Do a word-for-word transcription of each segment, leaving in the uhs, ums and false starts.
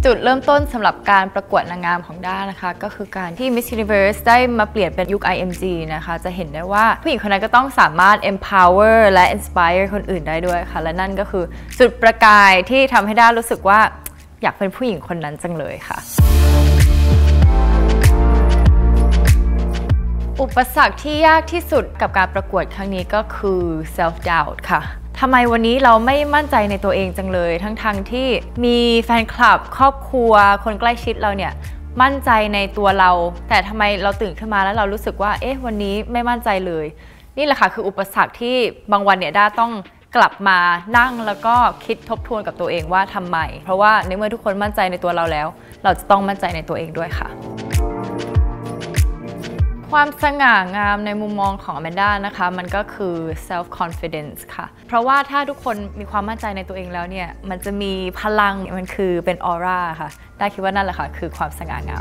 จุดเริ่มต้นสำหรับการประกวดนางงามของด้านะคะก็คือการที่ Miss Universe ได้มาเปลี่ยนเป็นยุค ไอ เอ็ม จี นะคะจะเห็นได้ว่าผู้หญิงคนนั้นก็ต้องสามารถ empower และ inspire คนอื่นได้ด้วยค่ะและนั่นก็คือจุดประกายที่ทำให้ด้ารู้สึกว่าอยากเป็นผู้หญิงคนนั้นจังเลยค่ะอุปสรรคที่ยากที่สุดกับการประกวดครั้งนี้ก็คือ self doubt ค่ะทำไมวันนี้เราไม่มั่นใจในตัวเองจังเลยทั้งๆ ท, ที่มีแฟนคลับครอบครัวคนใกล้ชิดเราเนี่ยมั่นใจในตัวเราแต่ทำไมเราตื่นขึ้นมาแล้วเรารู้สึกว่าเอ๊ะวันนี้ไม่มั่นใจเลยนี่แหละค่ะคืออุปสรรคที่บางวันเนี่ยด้าต้องกลับมานั่งแล้วก็คิดทบทวนกับตัวเองว่าทำไมเพราะว่าในเมื่อทุกคนมั่นใจในตัวเราแล้วเราจะต้องมั่นใจในตัวเองด้วยค่ะความสง่างามในมุมมองของอแมนด้านะคะมันก็คือ self confidence ค่ะเพราะว่าถ้าทุกคนมีความมั่นใจในตัวเองแล้วเนี่ยมันจะมีพลังมันคือเป็นออร่าค่ะด้าคิดว่านั่นแหละค่ะคือความสง่างาม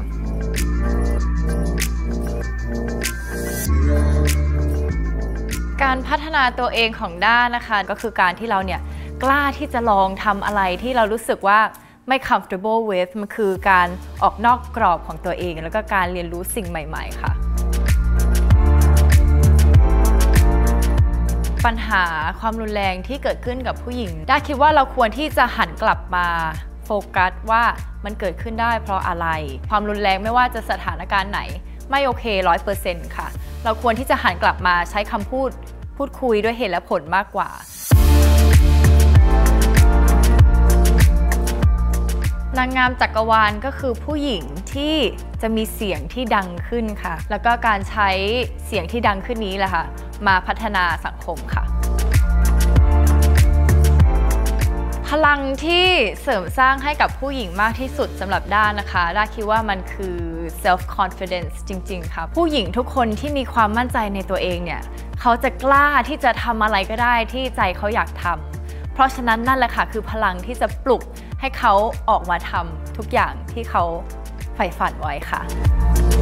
การพัฒนาตัวเองของด้านะคะก็คือการที่เราเนี่ยกล้าที่จะลองทำอะไรที่เรารู้สึกว่าไม่ comfortable with มันคือการออกนอกกรอบของตัวเองแล้วก็การเรียนรู้สิ่งใหม่ๆค่ะปัญหาความรุนแรงที่เกิดขึ้นกับผู้หญิงด้าคิดว่าเราควรที่จะหันกลับมาโฟกัสว่ามันเกิดขึ้นได้เพราะอะไรความรุนแรงไม่ว่าจะสถานการณ์ไหนไม่โอเค ร้อยเปอร์เซ็นต์ ค่ะเราควรที่จะหันกลับมาใช้คำพูดพูดคุยด้วยเหตุและผลมากกว่านางงามจักรวาลก็คือผู้หญิงที่จะมีเสียงที่ดังขึ้นค่ะแล้วก็การใช้เสียงที่ดังขึ้นนี้แหละค่ะมาพัฒนาสังคมค่ะพลังที่เสริมสร้างให้กับผู้หญิงมากที่สุดสำหรับด้านะคะด้าคิดว่ามันคือ self confidence จริงๆค่ะผู้หญิงทุกคนที่มีความมั่นใจในตัวเองเนี่ยเขาจะกล้าที่จะทำอะไรก็ได้ที่ใจเขาอยากทำเพราะฉะนั้นนั่นแหละค่ะคือพลังที่จะปลุกให้เขาออกมาทำทุกอย่างที่เขาใฝ่ฝันไว้ค่ะ